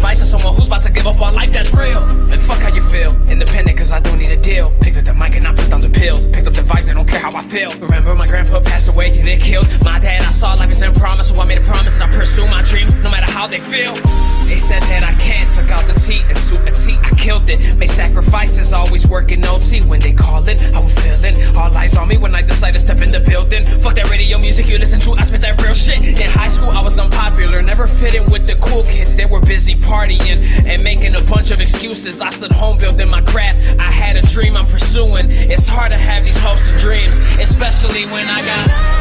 advice to someone who's about to give up on life that's real. And fuck how you feel, independent cause I don't need a deal. Picked up the mic and I put down the pills. Picked up the vice, I don't care how I feel. Remember my grandpa passed away and it killed my dad. I saw life as in promise, so I made a promise that I pursue my dreams no matter how they feel. They said that I can't, took out the T and suit a T, I killed it. Made sacrifices, always working OT. When they callin', I was feeling all eyes on me when I decided to step in the building. Fuck that radio music you listen to, I spit that real shit. In high school I was unpopular, never fit in with the cool kids. They were busy partying and making a bunch of excuses. I stood home building my craft, I had a dream I'm pursuing. It's hard to have these hopes and dreams, especially when I got